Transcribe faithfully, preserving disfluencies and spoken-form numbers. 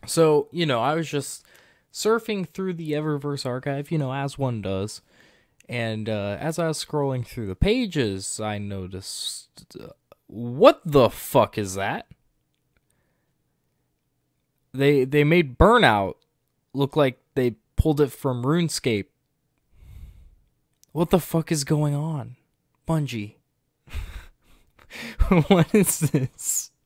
So, you know, I was just surfing through the Eververse archive, you know, as one does. And uh, as I was scrolling through the pages, I noticed, uh, what the fuck is that? They they made Burnout look like they pulled it from RuneScape. What the fuck is going on? Bungie. What is this?